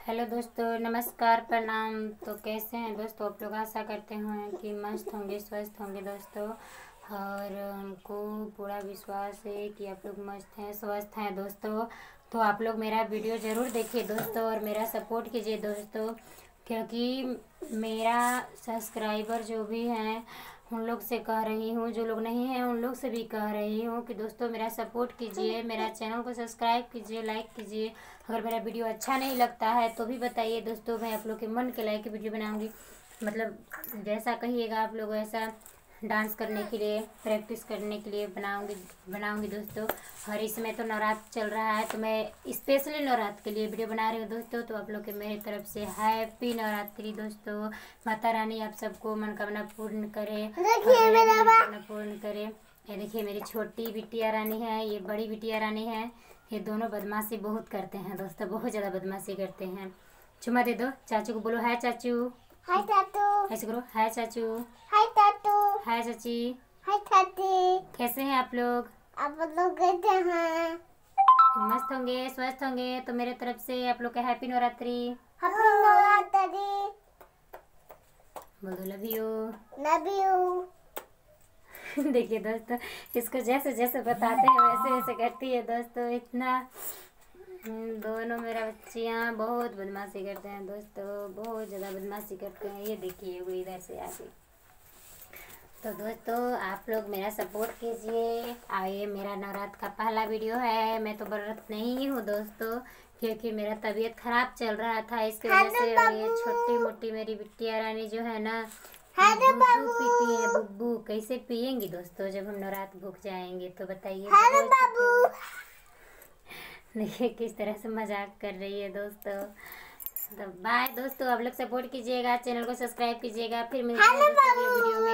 Hello दोस्तों, नमस्कार, प्रणाम। तो कैसे हैं दोस्तों आप लोग? आशा करते हैं कि मस्त होंगे, स्वस्थ होंगे दोस्तों। और हमको पूरा विश्वास है कि आप लोग मस्त हैं, स्वस्थ हैं दोस्तों। तो आप लोग मेरा वीडियो ज़रूर देखिए दोस्तों और मेरा सपोर्ट कीजिए दोस्तों, क्योंकि मेरा सब्सक्राइबर जो भी हैं उन लोग से कह रही हूँ, जो लोग नहीं हैं उन लोग से भी कह रही हूँ कि दोस्तों मेरा सपोर्ट कीजिए, मेरा चैनल को सब्सक्राइब कीजिए, लाइक कीजिए। अगर मेरा वीडियो अच्छा नहीं लगता है तो भी बताइए दोस्तों, मैं आप लोग के मन के लायक वीडियो बनाऊंगी। मतलब जैसा कहिएगा आप लोग वैसा डांस करने के लिए, प्रैक्टिस करने के लिए बनाऊंगी दोस्तों। और इस समय तो नवरात्र चल रहा है तो मैं स्पेशली नवरात्र के लिए वीडियो बना रही हूँ दोस्तों। तो आप लोग के मेरी तरफ से हैप्पी नवरात्रि दोस्तों। माता रानी आप सबको मनोकामना पूर्ण करे, मनोकामना पूर्ण करे। ये देखिए मेरी छोटी बिटिया रानी है, ये बड़ी बिटिया रानी है। ये दोनों बदमाशी बहुत करते हैं दोस्तों, बहुत ज़्यादा बदमाशी करते हैं। चुम्मा दे दो चाचू को, बोलो हाय चाचू, हाय चाचू, ऐसे करो, हाय चाचू, हाय चाचू, हाय चाची। हाय चाची। कैसे हैं आप लोग? आप लोग कैसे हैं? मस्त होंगे, स्वस्थ होंगे। तो मेरे तरफ से आप लोग का हैप्पी नवरात्रि। हैप्पी नवरात्रि। बोलो लव यू। Love you. देखिए दोस्तों, इसको जैसे जैसे बताते हैं वैसे वैसे करती है दोस्तों। इतना दोनों मेरा बच्चियाँ बहुत बदमाशी करते हैं दोस्तों, बहुत ज़्यादा बदमाशी करते हैं। ये देखिए वो इधर से आ गई। तो दोस्तों आप लोग मेरा सपोर्ट कीजिए। आइए, मेरा नवरात्र का पहला वीडियो है। मैं तो व्रत नहीं हूँ दोस्तों, क्योंकि मेरा तबीयत खराब चल रहा था, इसकी वजह से। और ये छोटी मोटी मेरी बिटिया रानी जो है ना, बुब्बू पीती है। बुब्बू कैसे पियेंगी दोस्तों जब हम नवरात्र भूख जाएंगे? तो बताइए। देखिए किस तरह से मजाक कर रही है दोस्तों। तो बाय दोस्तों, आप लोग सपोर्ट कीजिएगा, चैनल को सब्सक्राइब कीजिएगा। फिर मिलते हैं दोस्तों अगले वीडियो में।